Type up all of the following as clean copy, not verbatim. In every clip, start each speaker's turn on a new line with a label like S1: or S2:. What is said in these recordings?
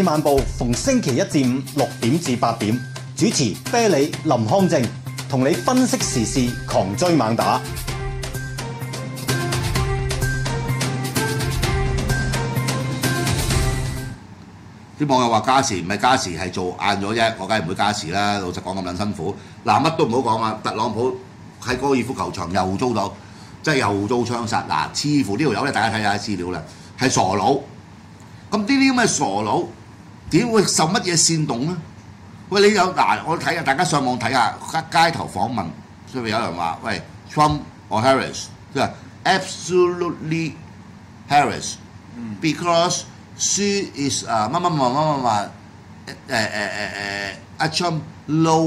S1: 晚報逢星期一至五6點至8點，主持啤梨、林康正，同你分析時事，狂追猛打。
S2: 啲網友話加時唔係加時，係做晏咗啫，我梗係唔會加時啦。老實講咁撚辛苦，嗱乜都唔好講啊！特朗普喺高爾夫球場又遭到，即係又遭槍殺。嗱，似乎呢條友咧，大家睇下資料啦，係傻佬。咁呢啲咁嘅傻佬點會受乜嘢煽動咧？喂，你有嗱，我睇下大家上網睇下街頭訪問，所以有人話喂 Trump or Harris， 即係 absolutely Harris，because she is 乜阿 Trump no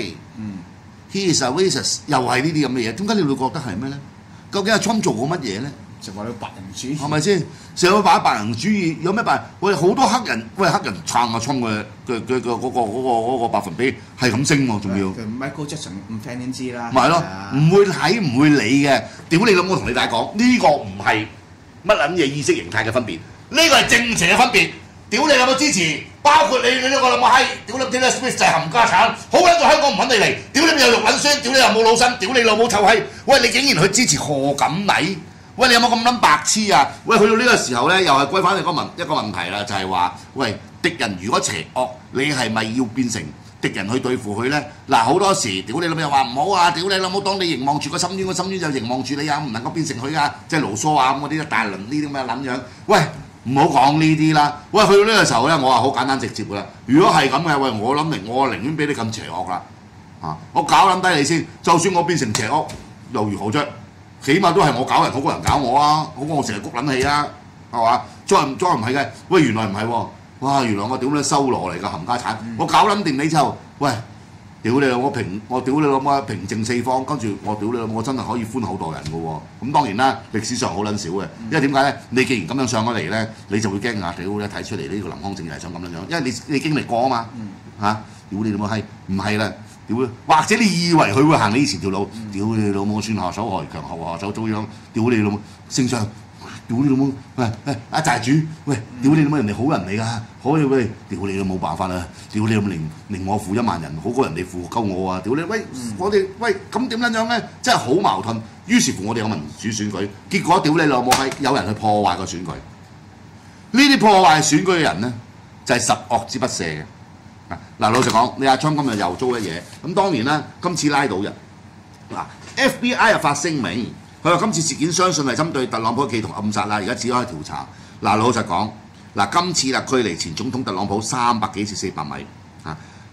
S2: way，he is a racist， 又係呢啲咁嘅嘢，點解你會覺得係咩咧？究竟阿 Trump 做過乜嘢咧？
S3: 成為咗白人主義，
S2: 係咪先？成日擺白人主義，有咩辦？喂，好多黑人，喂黑人撐阿 Trump 嘅嗰個百分比係咁升喎，仲要。
S3: Michael Jackson 唔 fan 點知啦？
S2: 咪係咯，唔會睇唔會理嘅。屌你老母！我同你大家講，呢個唔係乜撚嘢意識形態嘅分別，呢個係正邪嘅分別。屌你有冇支持？包括你呢個老母閪，屌你 Taylor Swift 就係冚家產，好撚在香港唔揾你嚟，屌你又肉撚酸，屌你又冇老身，屌你老母臭閪！喂，你竟然去支持賀錦麗？喂，你有冇咁撚白痴啊？喂，去到呢個時候咧，又係歸翻一個問題啦，就係話，喂，敵人如果邪惡，你係咪要變成敵人去對付佢咧？嗱，好多時，屌你老母又話唔好啊！屌你老母，當你凝望住個深淵，個深淵就凝望住你啊，唔能夠變成佢啊！即係盧梭啊咁嗰啲大輪呢啲咁嘅撚樣，喂！唔好講呢啲啦，喂，去到呢個時候咧，我話好簡單直接噶啦。如果係咁嘅，喂，我寧願俾你咁邪惡啦，我搞撚低你先，就算我變成邪惡又如何啫？起碼都係我搞人好過人搞我啊，好過我成日谷撚氣啊，係嘛？再唔係嘅，喂，原來唔係喎，哇，原來我屌你收羅嚟㗎冚家產，我搞撚掂你之後，喂，屌你老母我屌你老母平靜四方，跟住我屌你老母我真係可以寬厚待人嘅喎。咁當然啦，歷史上好撚少嘅，因為點解咧？你既然咁樣上咗嚟咧，你就會驚啊！屌你睇出嚟呢個林康正係想咁樣樣，因為你經歷過啊嘛嚇，屌你老母係唔係啦？屌，或者你以為佢會行你以前條路，屌你老母，算下手害強，後下手遭殃，屌你老母，聖上，屌你老母，喂阿寨主，喂，屌你老母，人哋好人嚟㗎，可以喂，屌你都冇辦法啦，屌你老母，寧我負1萬人，好過人哋負鳩我啊，屌你，喂，我哋喂咁點樣樣咧？真係好矛盾。於是乎我哋有民主選舉，結果屌你老母係有人去破壞個選舉，呢啲破壞選舉嘅人咧，就係十惡之不赦嘅。嗱，老實講，你阿昌今日又做嘅嘢，咁當然啦，今次拉到人，嗱 FBI 又發聲明，佢話今次事件相信係針對特朗普嘅企圖暗殺啦，而家展開調查。嗱，老實講，嗱今次啦，距離前總統特朗普300幾至400米嚇，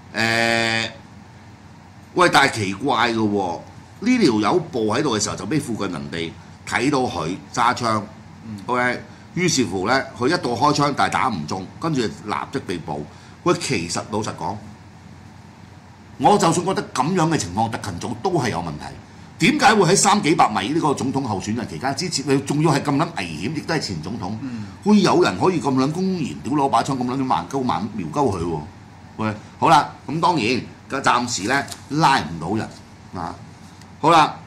S2: 喂，但係奇怪嘅喎，呢條友步喺度嘅時候就俾附近人哋睇到佢揸槍，OK， 於是乎咧，佢一度開槍，但係打唔中，跟住立即被捕。喂，其實老實講，我就算覺得咁樣嘅情況，特勤組都係有問題。點解會喺300幾米呢個總統候選人期間之前，你仲要係咁撚危險，亦都係前總統，會有人可以咁撚公然屌攞把槍咁撚盲瞄鳩佢喎？喂，好啦，咁當然暫時咧拉唔到人啊。好啦，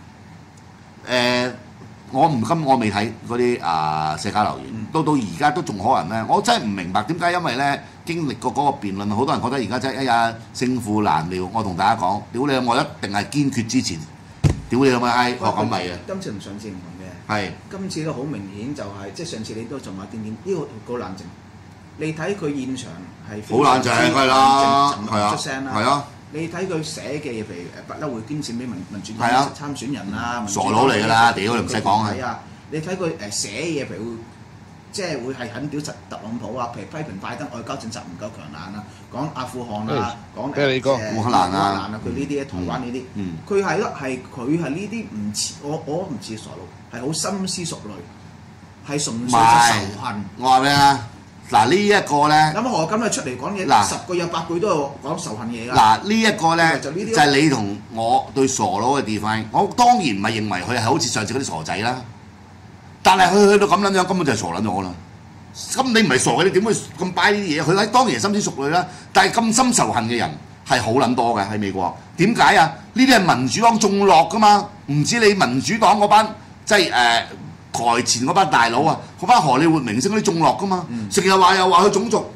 S2: 我未睇嗰啲社交留言，到而家都仲可能咧，我真係唔明白點解，因為咧經歷過嗰個辯論，好多人覺得而家真係勝負難料。我同大家講，屌你，我一定係堅決支持，屌你咁嘅學咁咪啊！
S3: 今次同上次唔同嘅，
S2: 係
S3: 今次都好明顯就係、即係上次你都仲話點，呢個好冷靜。你睇佢現場係
S2: 好冷靜，係啦，係啊，
S3: 出聲啦，
S2: 係啊。
S3: 你睇佢寫嘅嘢，譬如不嬲會捐錢俾民主黨參選人啊，
S2: 傻佬嚟㗎啦，屌你唔使講
S3: 啊！你睇佢寫嘢，譬如即係會係很屌特朗普啊，譬如批評拜登外交政策唔夠強硬啊，講阿富汗啊，講
S2: 烏克蘭啊，
S3: 佢呢啲台灣呢啲，佢係咯，佢係呢啲唔似我唔似傻佬，係好深思熟慮，係純粹仇恨。
S2: 我話咩啊？嗱呢一個咧，
S3: 咁何錦麗出嚟講嘢，10句有8句都係講仇恨嘢㗎。
S2: 嗱呢一個咧就係你同我對傻佬嘅 define。我當然唔係認為佢係好似上次嗰啲傻仔啦，但係佢去到咁撚樣，根本就係傻撚咗啦。咁你唔係傻嘅，你點會咁 buy 呢啲嘢？佢喺當然係深思熟慮啦，但係咁深仇恨嘅人係好撚多嘅喺美國。點解啊？呢啲係民主黨種落㗎嘛，唔知你民主黨嗰班即係台前嗰班大佬啊，嗰班荷里活明星嗰啲種落㗎嘛，成日話又話佢種族，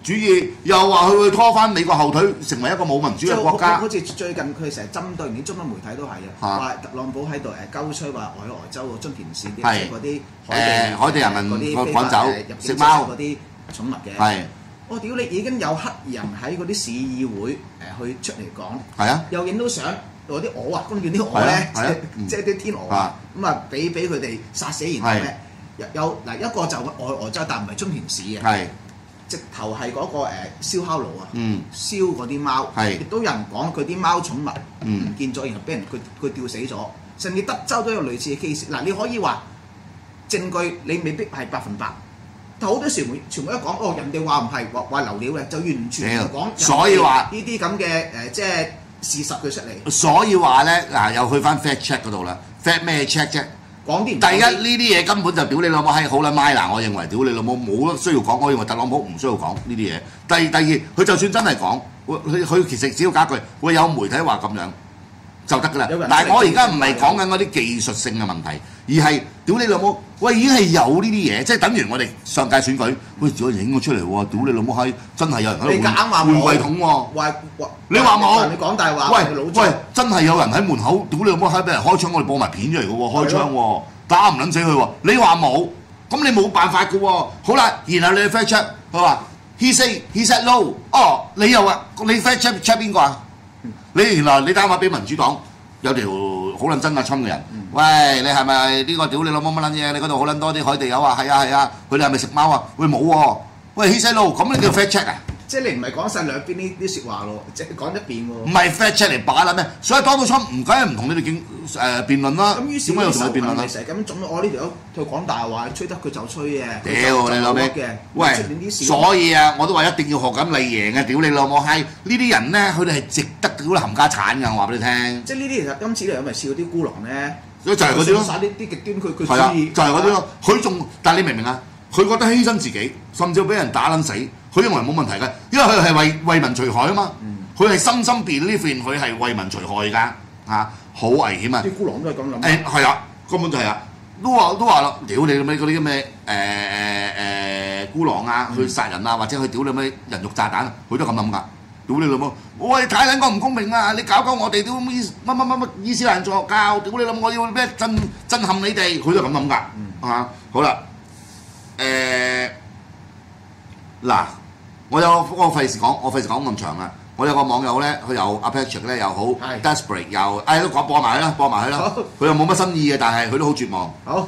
S2: 主義，又話佢會拖翻美國後腿，成為一個冇民主嘅國家。
S3: 好似最近佢成日針對啲中文媒體都係啊，話特朗普喺度鳩吹話俄州個津田縣啲嗰啲
S2: 海地人民趕走食貓
S3: 嗰啲寵物嘅。
S2: 係。
S3: 我屌你已經有黑人喺嗰啲市議會去出嚟講，
S2: 係啊，
S3: 又影到相，嗰啲鵝啊，公園啲鵝咧，即係啲天鵝啊，咁啊俾佢哋殺死，然後咧有嗱一個就俄州，但唔係津田市嘅，直頭係嗰個燒烤爐啊，燒嗰啲貓，亦都有人講佢啲貓寵物唔見咗，然後俾人佢吊死咗，甚至德州都有類似嘅 case。嗱，你可以話證據你未必係100%。好多傳媒一講，人哋話唔係話流料嘅，就完全唔講。
S2: 所以話
S3: 呢啲咁嘅即係事實佢出嚟。
S2: 所以話咧又去翻 fact check 嗰度啦 ，fact 咩 check 啫？
S3: 講啲
S2: 第一呢啲嘢根本就屌你老母閪好撚咪嗱，我認為屌你老母冇需要講，我認為特朗普唔需要講呢啲嘢。第二，佢就算真係講，佢其實只要加句，會有媒體話咁樣就得㗎啦。但係我而家唔係講緊嗰啲技術性嘅問題，而係屌你老母，喂已經係有呢啲嘢，即係等於我哋上屆選舉，喂仲要影咗出嚟喎，屌你老母閪，真係有人喺度換櫃桶喎，你話冇？你講大話，喂真係有人喺門口，屌你老母閪俾人開槍，我哋播埋片出嚟嘅喎，開槍喎，打唔撚死佢喎，你話冇？咁你冇辦法嘅喎，好啦，然後你去 fact check，佢話 he said no， 哦你又話你 fact check 邊個啊？你原來你打電話俾民主黨有條好撚憎阿侵嘅人，喂你係咪呢個屌你老母乜撚嘢？你嗰度好撚多啲海地友啊，係啊，佢哋係咪食貓啊？喂冇喎，喂 he said no， 咁你叫 fact check 啊？即係你唔係講晒兩邊呢啲説話咯，即係講一邊喎。唔係 fact check 嚟把啦咩？所以Donald Trump唔梗係唔同你哋辯論啦。咁於是點解又同你辯論啊？成日咁總我呢條友佢講大話，吹得佢就吹嘅。屌你老味！喂，所以啊，我都話一定要學緊你贏嘅，屌你老母閪！呢啲人咧，佢哋係值得屌你冚家產㗎，我話俾你聽。即係呢啲其實今次嚟咪笑啲孤狼咧，就係嗰啲咯。呢啲極端佢中意，就係嗰啲咯。佢仲，但係你明唔明啊？佢覺得犧牲自己，甚至俾人打撚死，佢認為冇問題嘅，因為佢係為民除害啊嘛。佢係深深 believe 佢係為民除害㗎，好危險啊！啲孤狼都係咁諗。係啊，根本就係啊，都話啦，屌你咩嗰啲咩孤狼啊，去殺人啊，或者去屌你咩人肉炸彈，佢都咁諗㗎。屌你老母！喂，太撚個唔公平啊！你搞我哋屌乜伊斯蘭教，屌你老母！我要咩震撼你哋，佢都咁諗㗎。好啦。嗱，我費事講咁長啦。我有個網友咧，佢有阿 Patrick 咧又好 desperate， 又都播埋啦，佢又冇乜新意嘅，但係佢都好絕望。好，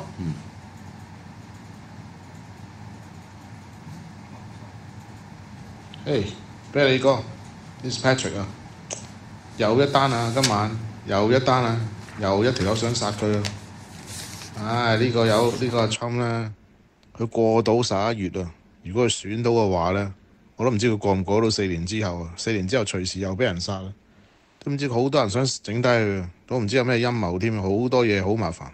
S4: 啤梨哥 ，This Patrick 啊，又一單啊，今晚又一單啊，又一條友想殺佢啊！呢個阿 Trump 咧。佢過到11月啊！如果佢選到嘅話咧，我都唔知佢過唔過到4年之後啊！4年之後隨時又俾人殺啦，都唔知好多人想整低佢，都唔知有咩陰謀添，好多嘢好麻煩。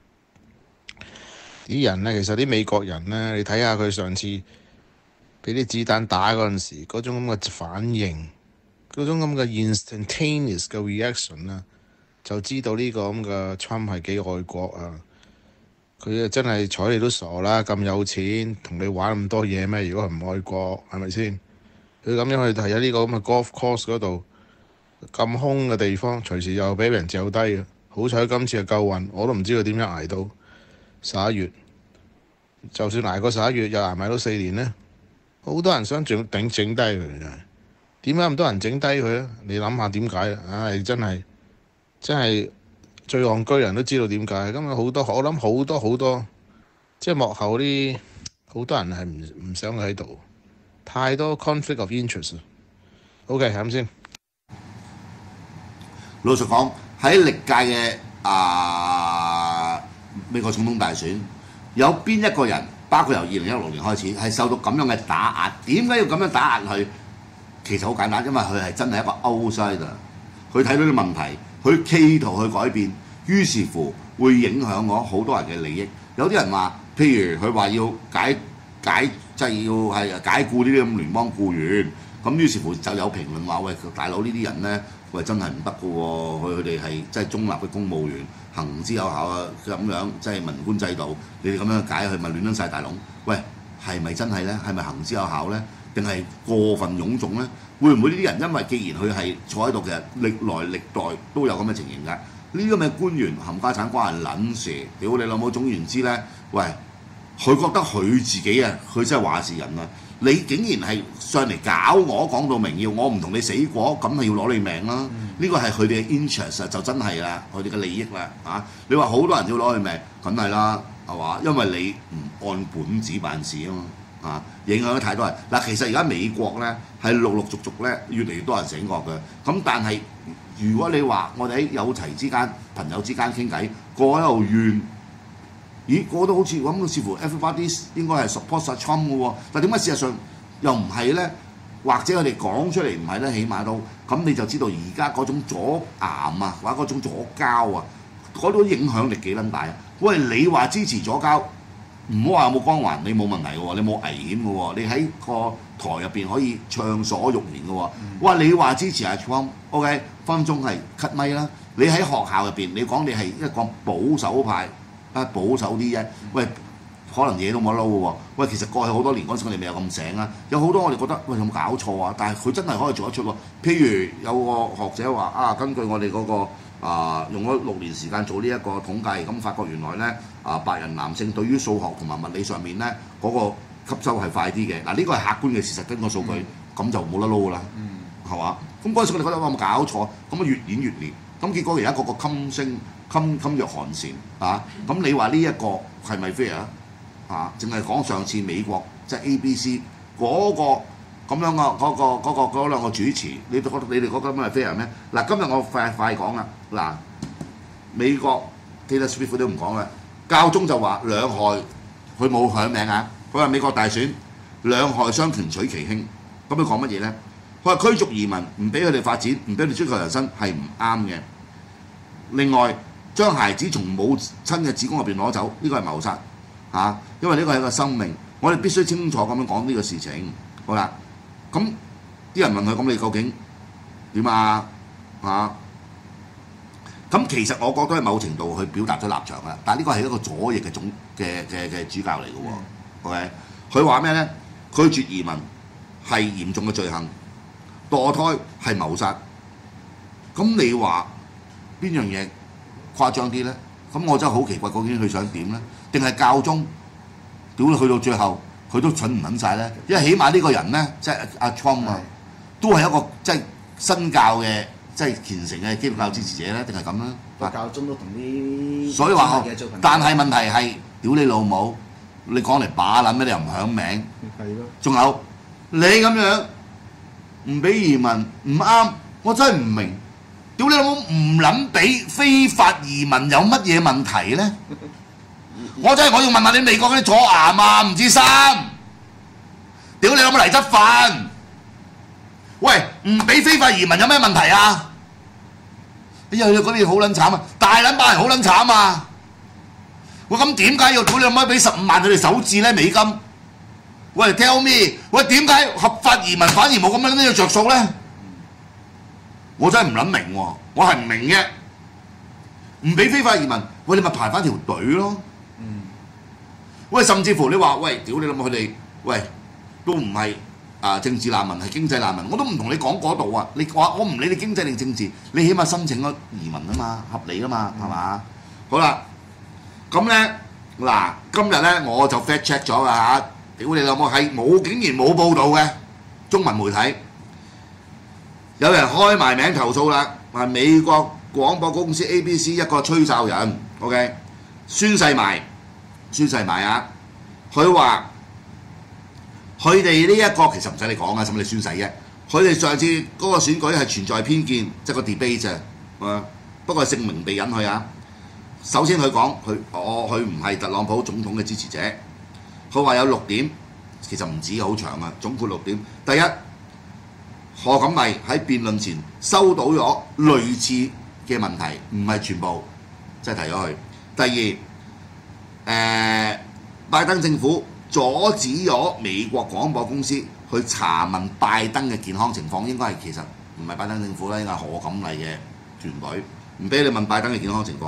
S4: 啲人咧，其實啲美國人咧，你睇下佢上次俾啲子彈打嗰陣時，嗰種咁嘅反應，嗰種咁嘅 instantaneous 嘅 reaction 啦，就知道呢個咁嘅 Trump 係幾愛國啊！佢真係睬你都傻啦！咁有錢，同你玩咁多嘢咩？如果佢唔愛國，係咪先？佢咁樣去睇喺呢個咁嘅 golf course 嗰度咁空嘅地方，隨時又俾人嚼低嘅。好彩今次係夠運，我都唔知佢點樣捱到11月。就算捱過11月，又捱埋到4年呢。好多人想整低佢，真係點解咁多人整低佢咧？你諗下點解？唉，真係。最戇居人都知道點解，今日我諗好多，即係幕後啲好多人係唔想佢喺度，太多 conflict of interest。OK， 係咁先。
S2: 老實講，喺歷屆嘅美國總統大選，有邊一個人，包括由2016年開始，係受到咁樣嘅打壓？點解要咁樣打壓佢？其實好簡單，因為佢係真係一個 outsider，佢睇到啲問題。佢企圖去改變，於是乎會影響我好多人嘅利益。有啲人話，譬如佢話要即係要係解僱呢啲咁聯邦僱員，咁於是乎就有評論話：喂，大佬呢啲人咧，喂真係唔得嘅喎，佢哋係即係中立嘅公務員，行之有效啊，咁樣即係文官制度，你哋咁樣解佢咪亂撚晒大籠？喂，係咪真係咧？係咪行之有效咧？ 定係過分臃腫咧？會唔會呢啲人因為既然佢係坐喺度，其實歷來歷代都有咁嘅情形㗎？呢啲咁嘅官員冚家產關係撚事，屌你老母！總言之咧，喂，佢覺得佢自己啊，佢真係話事人啊！你竟然係上嚟搞我，講到明要我唔同你死過，咁係要攞你命啦！呢個係佢哋嘅 interest 就真係啦，佢哋嘅利益啦嚇！你話好多人要攞你命，梗係啦，係嘛？因為你唔按本子辦事啊嘛。影響咗太多人嗱，其實而家美國咧係陸陸續續咧越嚟越多人醒覺嘅，咁但係如果你話我哋喺友齊之間、朋友之間傾偈，個個喺度怨，咦個個都好似咁，似乎 everybody 應該係 support Trump 嘅喎，但點解事實上又唔係咧？或者我哋講出嚟唔係咧，起碼都咁你就知道而家嗰種左癌啊，或者嗰種左膠啊，嗰種影響力幾撚大啊！喂，你話支持左膠？唔好話有冇光環，你冇問題嘅喎，你冇危險嘅喎，你喺個台入邊可以暢所欲言嘅喎。哇！你話支持阿 Trump，OK，分鐘係 cut 咪啦。你喺學校入邊，你講你係一個保守派保守啲啫。喂，可能嘢都冇得撈嘅喎。喂，其實過去好多年嗰陣，我哋未有咁醒啊。有好多我哋覺得喂有冇搞錯啊？但係佢真係可以做得出喎。譬如有個學者話啊，根據我哋嗰個。用咗6年時間做呢一個統計，咁發覺原來咧白人男性對於數學同埋物理上面咧嗰個吸收係快啲嘅。嗱呢個係客觀嘅事實，根據數據，咁就冇得撈啦，係嘛？咁嗰陣時我哋覺得有冇搞錯？咁啊越演越烈，咁結果而家個個噤若寒蟬啊！咁你話呢一個係咪 fair 啊？淨係講上次美國即係 ABC 嗰個。咁樣嗰兩個主持，你哋覺得咁係 fair 咩？嗱，今日我快講啦。嗱，美國 Taylor Swift 都唔講啦，教宗就話兩害，佢冇響名啊。佢話美國大選兩害相權取其輕，咁佢講乜嘢咧？佢話驅逐移民，唔俾佢哋發展，唔俾佢哋追求人生係唔啱嘅。另外，將孩子從母親嘅子宮入邊攞走，呢個係謀殺嚇，因為呢個係一個生命，我哋必須清楚咁樣講呢個事情。好啦。咁啲人問佢：咁你究竟點啊？咁其實我覺得係某程度去表達咗立場啦。但係呢個係一個左翼嘅嘅主教嚟嘅喎。OK， 佢話咩咧？拒絕移民係嚴重嘅罪行，墮胎係謀殺。咁你話邊樣嘢誇張啲咧？咁我真係好奇怪，究竟佢想點咧？定係教宗屌你去到最後？佢都蠢唔撚晒咧，因為起碼呢個人咧，即係阿 Trump 啊，都係一個即係新教嘅，即係虔誠嘅基督教支持者咧，定係咁啦？
S3: 教宗都同啲，
S2: 所以話，但係問題係，屌你老母，你講嚟把撚咩？你又唔響名，係咯。仲有你咁樣唔俾移民唔啱，我真係唔明，屌你老母唔撚俾非法移民有乜嘢問題咧？我要問問你美國嗰啲左癌啊，唔知三，屌你有冇嚟執飯？喂，唔俾非法移民有咩問題啊？哎呀，嗰啲好撚慘啊，大撚班人好撚慘啊！喂，咁點解要屌你老母俾15萬佢哋首置咧美金？喂 ，tell me， 喂點解合法移民反而冇咁樣呢個着數咧？我真係唔撚明喎，我係唔明嘅。唔俾非法移民，喂你咪排翻條隊咯。喂，甚至乎你話喂，屌你老母佢哋，喂都唔係政治難民，係經濟難民，我都唔同你講嗰度啊！你話我唔理你經濟定政治，你起碼申請個移民啊嘛，合理啊嘛，係嘛？好啦，咁咧嗱，今日咧我就 fact check 咗啊嚇，屌你老母係冇，竟然冇報導嘅中文媒體，有人開埋名投訴啦，話美國廣播公司 ABC 一個吹哨人 ，OK 宣誓埋啊！佢話佢哋呢一個其實唔使你講啊，使乜你宣誓啫？佢哋上次嗰個選舉係存在偏見，即係個 debate 啫。不過姓名被引去啊。首先佢講佢唔係特朗普總統嘅支持者。佢話有6點，其實唔止好長啊，總括6點。第一，賀錦麗喺辯論前收到咗類似嘅問題，唔係全部，即係提咗佢。第二，拜登政府阻止咗美國廣播公司去查問拜登嘅健康情況，應該係其實唔係拜登政府啦，應該係賀錦麗嘅團隊，唔俾你問拜登嘅健康情況。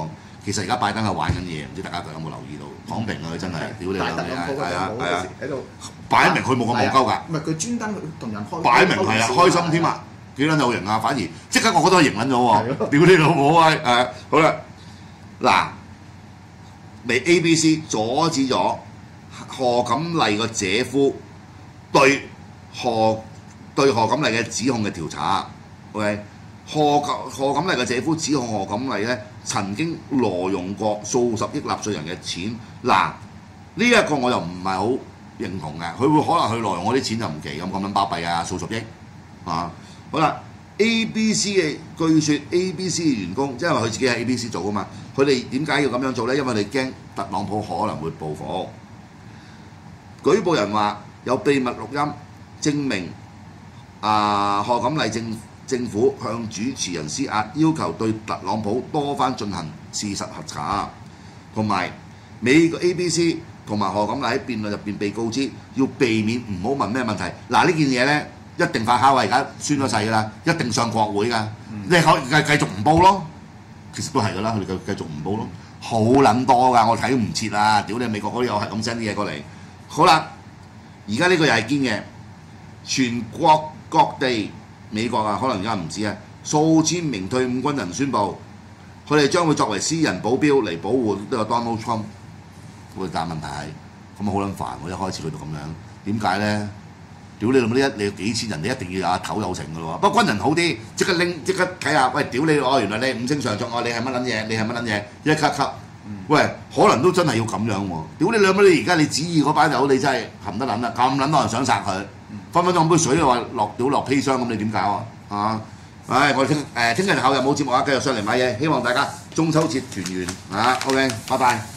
S2: 其實而家拜登係玩緊嘢，唔知大家有冇留意到？躺平啊！佢真係，屌你老味係啊！
S3: 喺度
S2: 擺明佢冇咁戇鳩㗎。
S3: 唔係佢專登同人開。
S2: 擺明係啊，開心添啊！幾撚有型啊！反而即刻我覺得型撚咗喎！屌你老母啊！好啦，嗱，你 ABC 阻止咗賀錦麗個姐夫對何錦麗嘅指控嘅調查。OK， 賀錦麗嘅姐夫指控賀錦麗咧曾經挪用過數十億納稅人嘅錢。嗱，呢一個我又唔係好認同嘅，佢會可能去挪用我啲錢就唔奇咁撚巴閉啊，數十億啊！好啦 ，ABC 嘅據說 ABC 嘅員工，因為佢自己係 ABC 做噶嘛，佢哋點解要咁樣做咧？因為佢哋驚特朗普可能會報復。舉報人話有秘密錄音證明賀錦麗政府向主持人施壓，要求對特朗普多番進行事實核查，同埋美國 ABC 同埋賀錦麗喺辯論入邊被告知要避免唔好問咩問題。嗱呢件嘢咧。一定發酵啊！而家宣咗誓㗎啦，一定上國會㗎。你可以繼續唔報咯，其實都係㗎啦，佢哋繼續唔報咯，好撚多㗎，我睇唔切啊！屌你美國嗰啲又係咁 send 啲嘢過嚟。好啦，而家呢個又係堅嘅，全國各地美國啊，可能而家唔止啊，數千名退伍軍人宣布，佢哋將會作為私人保鏢嚟保護呢個 Donald Trump。但問題係咁好撚煩喎，一開始佢就咁樣，點解咧？屌你老母！你幾千人，你一定要有阿頭有情㗎喎。不過軍人好啲，即刻睇下，喂！屌你原來你五星上將你係乜撚嘢？你係乜撚嘢？一級，喂，可能都真係要咁樣喎。屌你老母！你而家你旨意嗰班友，你真係含得撚啦，咁撚多人想殺佢，分分鐘杯水話落砒霜咁，你點搞啊？唉，我哋聽日後日冇節目啊，繼續上嚟買嘢，希望大家中秋節團圓啊 ！OK， 拜拜。